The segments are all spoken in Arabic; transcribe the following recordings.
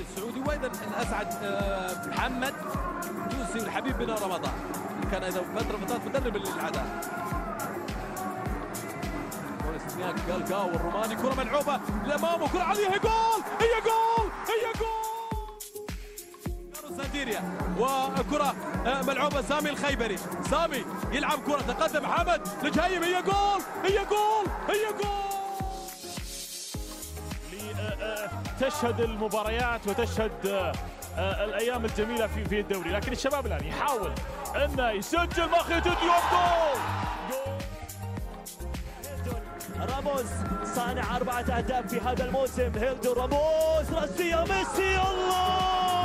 السعودي، وايضا الاسعد محمد يوسي والحبيب بن رمضان كان ايضا فتره مدرب للعداء. قال والروماني كره ملعوبه لامامه، كره عاليه، هي جول، هي جول، هي جول. سانديريا وكره ملعوبه سامي الخيبري، سامي يلعب كره، تقدم حمد لجهيم، هي جول، هي جول، هي جول. تشهد المباريات وتشهد الايام الجميله في الدوري، لكن الشباب الان يحاول انه يسجل مخيط ديوب. جول راموس صانع 4 أهداف في هذا الموسم. هيلدو راموس، راسية ميسي، الله.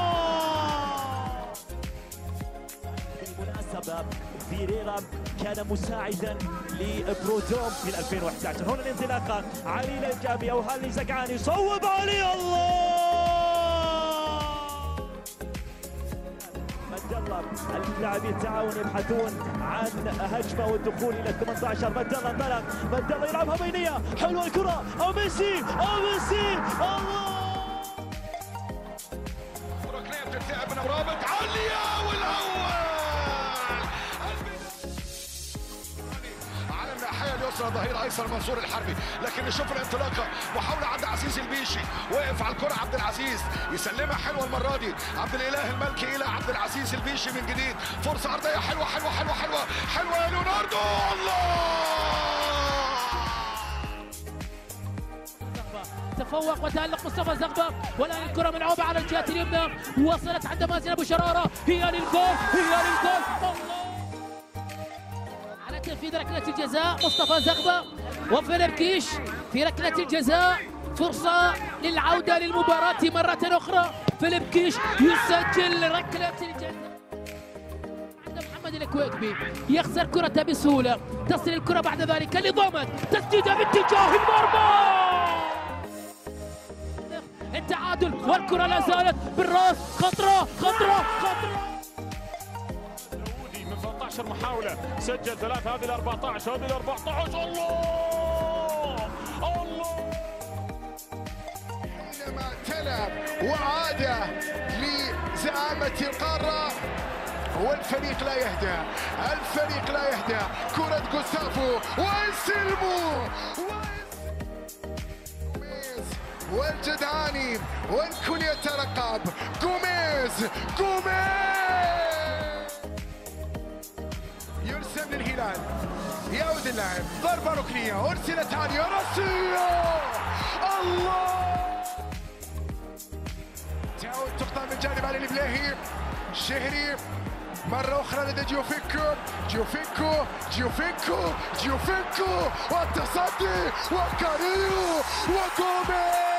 بالمناسبة فيريرا كان مساعدا لبرودوم في 2011. هنا الانطلاقة، علي الانجابي او هالي زقعاني، صوب علي، الله. مدلة اللاعبين التعاون يبحثون عن هجمة والدخول الى 18. مدلة انطلق، مدلة يلعبها بينية، حلوة الكرة، او ميسي، او ميسي، الله. ركنية بتتلعب من رابط عالية، والاول على الناحية اليسرى ظهير ايسر منصور الحربي، لكن نشوف الانطلاقة، محاولة عبد العزيز البيشي، وقف على الكرة عبد العزيز، يسلمها حلوة المرة دي عبد الاله الملكي الى عبد العزيز البيشي من جديد، فرصة عرضية حلوة حلوة حلوة حلوة حلوة يا ليوناردو، الله. تفوق وتألق مصطفى زغبة، والآن الكرة ملعوبة على الجهة اليمنى، وصلت عند مازن أبو شرارة، هي للجول، هي للجول، الله. على تنفيذ ركلة الجزاء مصطفى زغبة وفيليب كيش في ركلة الجزاء، فرصة للعودة للمباراة مرة أخرى. فيليب كيش يسجل ركلة الجزاء. محمد الكويكبي يخسر كرته بسهولة، تصل الكرة بعد ذلك لضمت، تسديدة باتجاه المرمى، التعادل، والكرة لا زالت بالراس، خطرة خطرة خطرة. داوودي من 13 محاولة سجل 3، هذه ال 14، هذه ال 14، الله الله. حينما تلعب وعادة لزعامة القارة، والفريق لا يهدى، الفريق لا يهدى، كرة جوستافو وانسلمو والجدعاني، والكل يترقب. جوميز، جوميز يرسم للهلال، يعود اللاعب، ضربة ركنية، أرسلت عالية، راسية، الله. تعود تقطع من جانب علي البلاهي، شهري مرة أخرى لدى جيوفينكو، جيوفينكو جيوفينكو جيوفينكو، والتصدي، وكاريرو، وجوميز.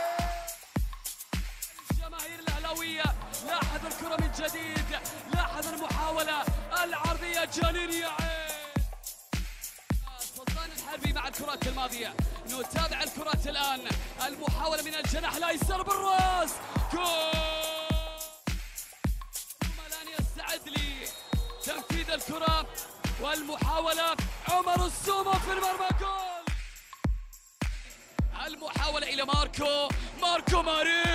الجماهير الأهلاوية لاحظ الكرة من جديد، لاحظ المحاولة العرضية، جليل يا عين. سلطان الحربي مع الكرات الماضية، نتابع الكرات الآن، المحاولة من الجناح الأيسر بالراس، جول. تنفيذ الكرة والمحاولة، عمر السومة في المرمى، جول. المحاولة إلى ماركو ماري،